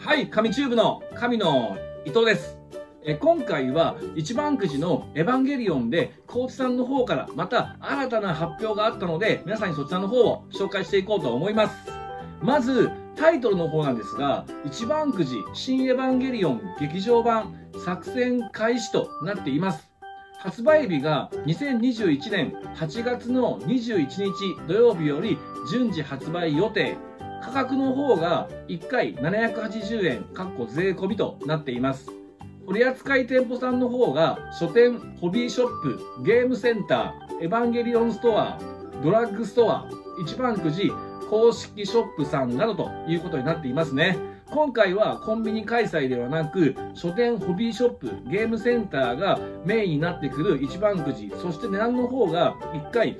はい、神チューブの神の伊藤です。今回は一番くじのエヴァンゲリオンで高知さんの方からまた新たな発表があったので、皆さんにそちらの方を紹介していこうと思います。まずタイトルの方なんですが、一番くじ新エヴァンゲリオン劇場版作戦開始となっています。発売日が2021年8月の21日土曜日より順次発売予定。価格の方が1回780円税込みとなっています。取扱店舗さんの方が書店、ホビーショップ、ゲームセンター、エヴァンゲリオンストア、ドラッグストア、一番くじ公式ショップさんなどということになっていますね。今回はコンビニ開催ではなく、書店、ホビーショップ、ゲームセンターがメインになってくる一番くじ、そして値段の方が1回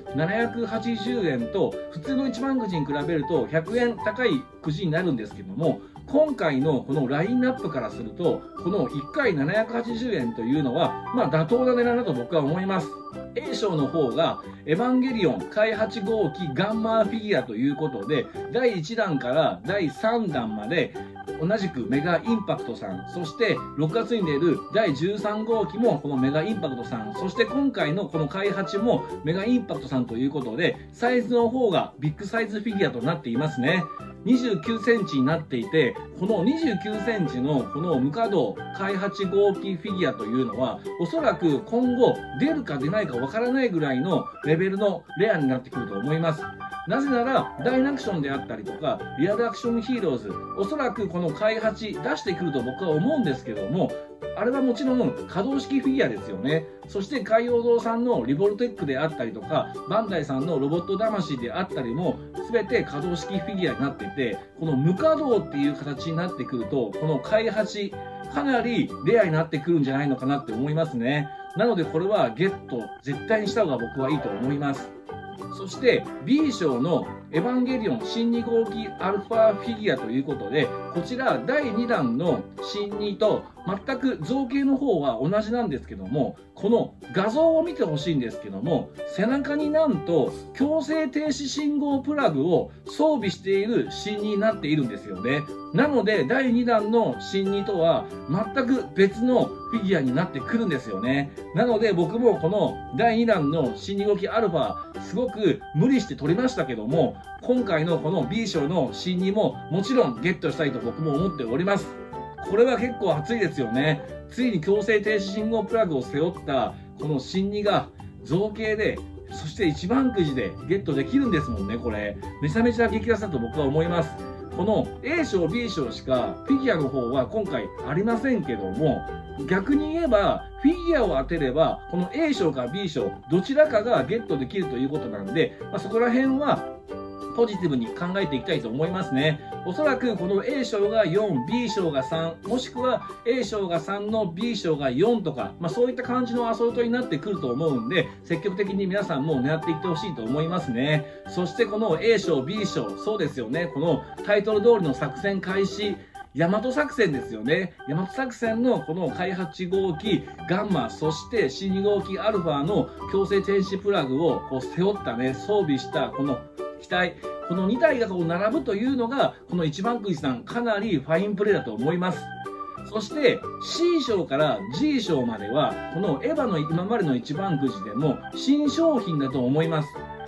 780円と、普通の一番くじに比べると100円高いくじになるんですけども、今回のこのラインナップからすると、この1回780円というのは、妥当な値段だと僕は思います。A 賞の方がエヴァンゲリオン開8号機ガンマーフィギュアということで、第1弾から第3弾まで同じくメガインパクトさん、そして6月に出る第13号機もこのメガインパクトさん、そして今回のこの開8もメガインパクトさんということで、サイズの方がビッグサイズフィギュアとなっていますね。29センチになっていて、この29センチのこの無稼働開8号機フィギュアというのは、おそらく今後出るか出ないかわからないぐらいのレベルのレアになってくると思います。なぜなら、ダイナクションであったりとか、リアルアクションヒーローズ、おそらくこの開8出してくると僕は思うんですけども、あれはもちろん可動式フィギュアですよね。そして海洋堂さんのリボルテックであったりとか、バンダイさんのロボット魂であったりも、全て可動式フィギュアになっていて、この無稼働っていう形になってくると、この開8、かなりレアになってくるんじゃないのかなって思いますね。なのでこれはゲット絶対にした方が僕はいいと思います。そして B 賞のエヴァンゲリオン新2号機アルファフィギュアということで、こちら第2弾の新2と全く造形の方は同じなんですけども、この画像を見てほしいんですけども、背中になんと強制停止信号プラグを装備している新2になっているんですよね。なので第2弾の新2とは全く別のフィギュアになってくるんですよね。なので僕もこの第2弾の新2号機アルファすごく無理して取りましたけども、今回のこの B 賞の新2ももちろんゲットしたいと僕も思っております。これは結構熱いですよね。ついに強制停止信号プラグを背負ったこの新2が造形で、そして一番くじでゲットできるんですもんね。これめちゃめちゃ激安だと僕は思います。この A 賞 B 賞しかフィギュアの方は今回ありませんけども、逆に言えばフィギュアを当てればこの A 賞か B 賞どちらかがゲットできるということなんで、そこら辺はポジティブに考えていきたいと思いますね。おそらくこの A 賞が4、B 賞が3、もしくは A 賞が3の B 賞が4とか、そういった感じのアソートになってくると思うんで、積極的に皆さんも狙っていってほしいと思いますね。そしてこの A 賞、B 賞、そうですよね。このタイトル通りの作戦開始、大和作戦ですよね。大和作戦のこの開8号機ガンマ、そして新2号機アルファの強制停止プラグを背負ったね、装備したこの機体、この2体が並ぶというのがこの一番くじさんかなりファインプレーだと思います。そして C 賞から G 賞まではこのエヴァの今までの一番くじでも新商品だと思います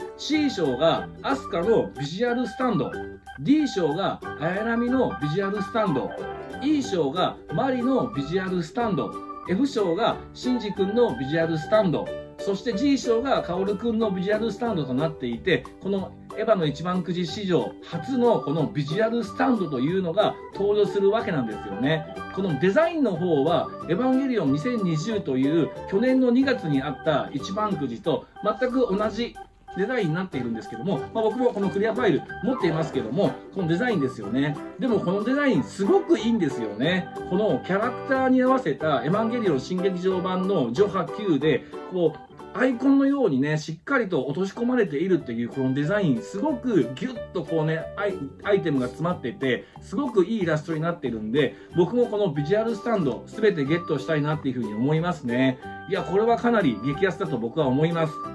。C 賞がアスカのビジュアルスタンド、 D 賞が綾波のビジュアルスタンド、 E 賞がマリのビジュアルスタンド、 F 賞がシンジ君のビジュアルスタンド、そして G 賞がカオルくんのビジュアルスタンドとなっていて、このエヴァの一番くじ史上初のこのビジュアルスタンドというのが登場するわけなんですよね。このデザインの方はエヴァンゲリオン2020という去年の2月にあった一番くじと全く同じデザインになっているんですけども、僕もこのクリアファイル持っていますけども、このデザインですよね。でもこのデザインすごくいいんですよね。このキャラクターに合わせたエヴァンゲリオン新劇場版のジョハ Q でアイコンのようにね、しっかりと落とし込まれているっていうこのデザイン、すごくギュッとアイテムが詰まっていて、すごくいいイラストになっているんで、僕もこのビジュアルスタンド全てゲットしたいなっていうふうに思いますね。いや、これはかなり激安だと僕は思います。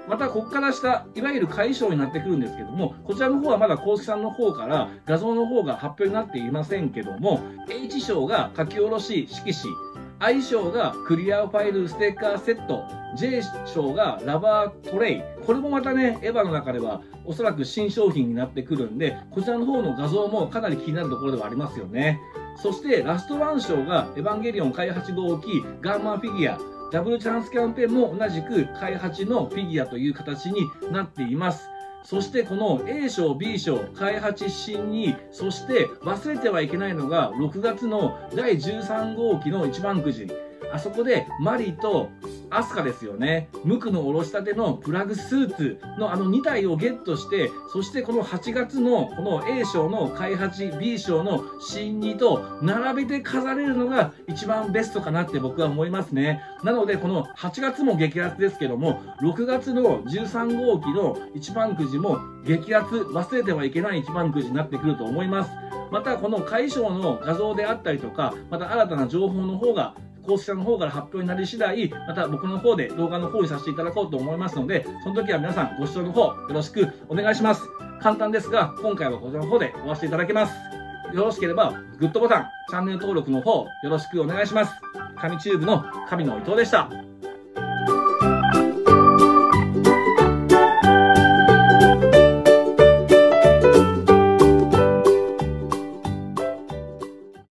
また、ここから下、いわゆる会賞になってくるんですけども、こちらの方はまだ公式さんの方から画像の方が発表になっていませんけども、H 賞が書き下ろし色紙、I 賞がクリアファイルステッカーセット、J 賞がラバートレイ。これもまたね、エヴァの中ではおそらく新商品になってくるんで、こちらの方の画像もかなり気になるところではありますよね。そしてラストワン賞がエヴァンゲリオン開8号機ガンマフィギュア。ダブルチャンスキャンペーンも同じく開8のフィギュアという形になっています。そしてこの A 賞、B 賞、開8新2、そして忘れてはいけないのが6月の第13号機の一番くじ。あそこでマリとアスカですよね。無垢のおろしたてのプラグスーツの2体をゲットして、そしてこの8月のこの A 賞の開8、B 賞の新2と並べて飾れるのが一番ベストかなって僕は思いますね。なのでこの8月も激アツですけども、6月の13号機の一番くじも激アツ、忘れてはいけない一番くじになってくると思います。またこの会賞の画像であったりとか、また新たな情報の方が公式さんの方から発表になり次第、また僕の方で動画の方にさせていただこうと思いますので、その時は皆さんご視聴の方よろしくお願いします。簡単ですが、今回はこちらの方で終わらせていただきます。よろしければグッドボタン、チャンネル登録の方よろしくお願いします。神チューブの神野伊藤でした。